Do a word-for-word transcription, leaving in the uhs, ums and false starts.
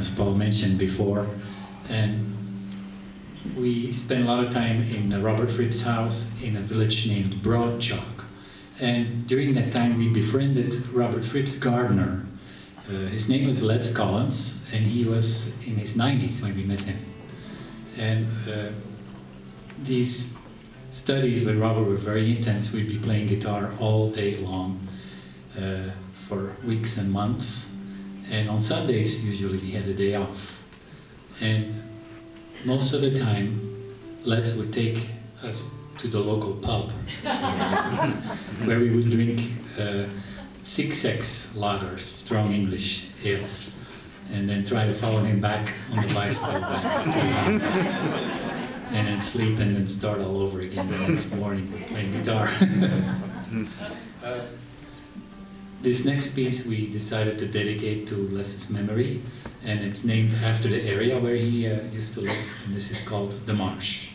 as Paul mentioned before. And we spent a lot of time in Robert Fripp's house in a village named Broad Chalk. And during that time, we befriended Robert Fripp's gardener. Uh, his name was Les Collins, and he was in his nineties when we met him. And uh, these studies with Robert were very intense. We'd be playing guitar all day long uh, for weeks and months. And on Sundays, usually we had a day off. And most of the time, Les would take us to the local pub where we would drink uh, six X lagers, strong English ales, and then try to follow him back on the bicycle back to the house, and then sleep and then start all over again the next morning playing guitar. uh, this next piece we decided to dedicate to Les's memory, and it's named after the area where he uh, used to live, and this is called the Marsh.